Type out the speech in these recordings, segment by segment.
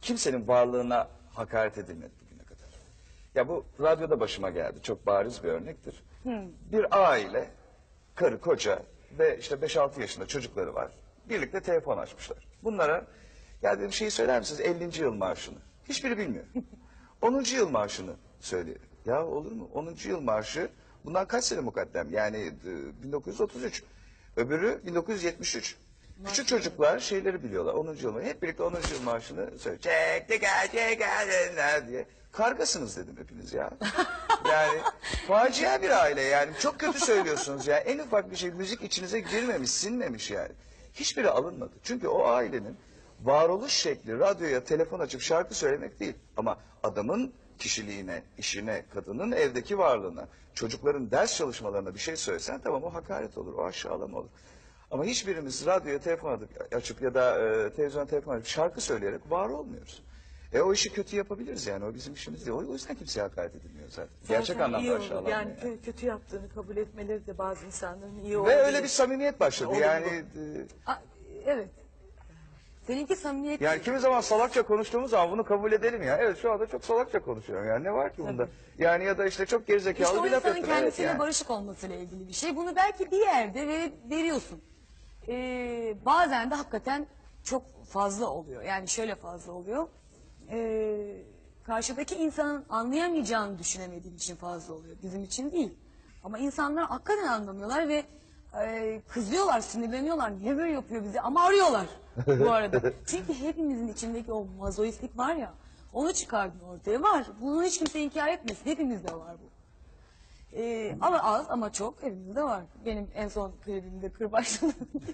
kimsenin varlığına hakaret edilmedi bugüne kadar. Ya bu radyoda başıma geldi. Çok bariz bir örnektir. Bir aile, karı, koca ve işte 5-6 yaşında çocukları var. Birlikte telefon açmışlar. Bunlara ya dedim şeyi söyler misiniz 50. yıl marşını? Hiçbiri bilmiyor. 10. yıl marşını söylüyor. Ya olur mu? 10. yıl marşı bundan kaç sene mukaddem? Yani 1933. Öbürü 1973. Küçük çocuklar şeyleri biliyorlar. 10. yıl marşı. Hep birlikte 10. yıl marşını söylüyor. Çek diye. Kargasınız dedim hepiniz ya. Yani facia bir aile yani. Çok kötü söylüyorsunuz ya. En ufak bir şey müzik içinize girmemiş, sinmemiş yani. Hiçbiri alınmadı. Çünkü o ailenin varoluş şekli radyoya telefon açıp şarkı söylemek değil. Ama adamın kişiliğine, işine, kadının evdeki varlığına, çocukların ders çalışmalarına bir şey söylesen tamam o hakaret olur, o aşağılama olur. Ama hiçbirimiz radyoya telefon açıp ya da televizyona telefon açıp şarkı söyleyerek var olmuyoruz. O işi kötü yapabiliriz yani o bizim işimiz değil. O yüzden kimseye hakaret edilmiyor zaten. Gerçek anlamda aşağılanmıyor. Yani kötü yaptığını kabul etmeleri de bazı insanların iyi olduğu. Ve öyle bir samimiyet başladı yani. Evet. Seninki samimiyet. Yani kimi zaman salakça konuştuğumuz zaman bunu kabul edelim ya. Evet şu anda çok salakça konuşuyorum yani ne var ki bunda? Yani ya da işte çok gerizekalı İşte o bir laf insanın ettim. kendisiyle yani. barışık olmasıyla ilgili bir şey. Bunu belki bir yerde veriyorsun. Bazen de hakikaten çok fazla oluyor. Yani şöyle fazla oluyor. Karşıdaki insanın anlayamayacağını düşünemediğim için fazla oluyor. Bizim için değil. Ama insanlar hakikaten anlamıyorlar ve kızıyorlar, sinirleniyorlar. Niye böyle yapıyor bizi? Ama arıyorlar bu arada. Çünkü hepimizin içindeki o mazoistlik var ya, onu çıkardın ortaya. Var. Bunu hiç kimse inkar etmesin. Hepimizde var bu. Ama az ama çok hepimizde var. Benim en son klibimde kırbaçladım.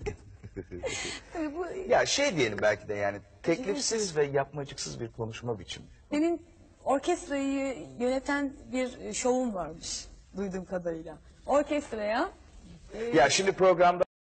Bu, Ya şey diyelim belki de yani teklifsiz ve yapmacıksız bir konuşma biçimi. senin orkestrayı yöneten bir şovun varmış duyduğum kadarıyla. Orkestraya Ya şimdi programda